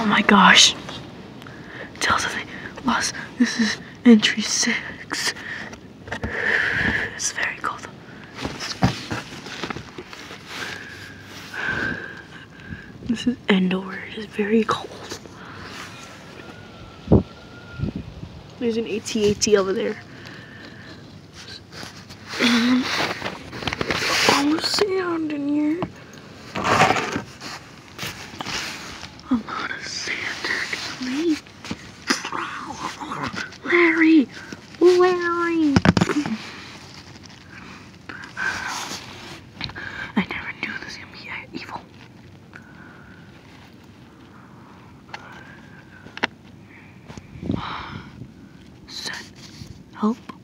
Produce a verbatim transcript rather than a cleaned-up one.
my gosh. It tells us they lost. This is entry six. It's very cold. This is Endor. It is very cold. There's an AT-AT over there. And oh, sand in here. A lot of sand, actually. Larry! Larry! I never knew this was gonna be evil. Set. Help.